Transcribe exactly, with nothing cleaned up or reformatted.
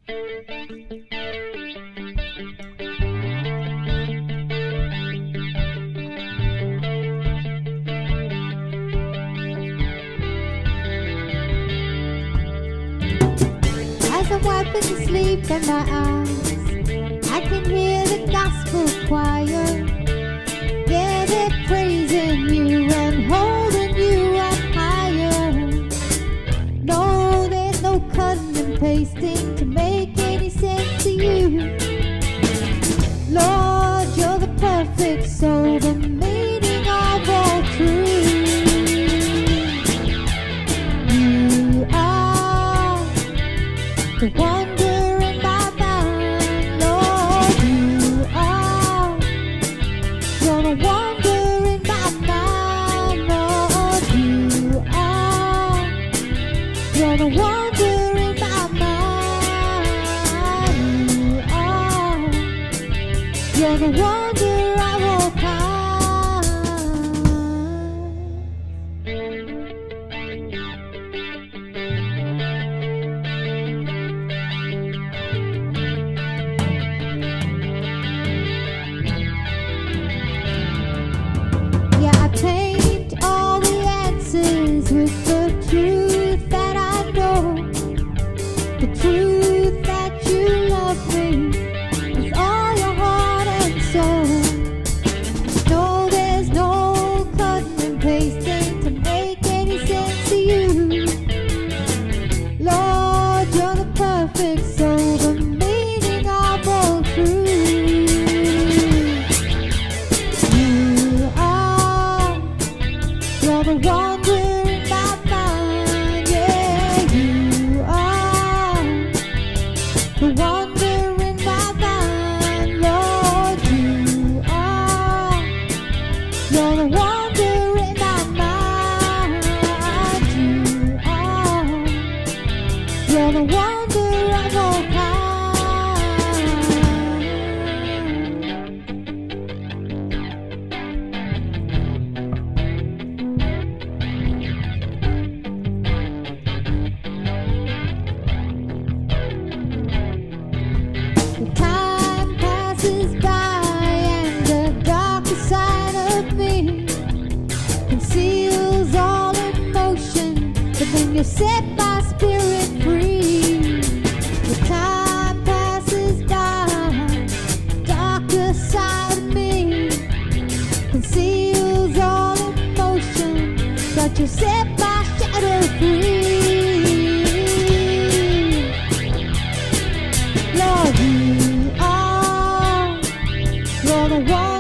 As I'm wiping the sleep from my eyes, I can hear the gospel choir. Yeah, they're praising you and holding you up higher. No, there's no cutting and pasting to make any sense to you. Lord, you're the perfect soul, the meaning of all truth. You are the wonder in my mind, Lord. You are, you're the wonder in my mind, Lord. You are, you're the wonder in my mind. You are, you're the wonder of all kinds. Yeah, I paint all the answers with the truth that I know, the truth that you love me with all your heart and soul. No, there's no cutting and pasting to make any sense to you. Lord, you're the perfect soul, the meaning of all truth. You are, you're the wonder in my mind. Yeah, you are the wonder in my mind, Lord. You are, you're the wonder in my mind. You are, you're the wonder of all kinds. The time passes by and the darker side of me conceals all emotion, but then you set my spirit free. The time passes by, darker side of me conceals all emotion, but you set my shadow free. Lord, you are, you're the one.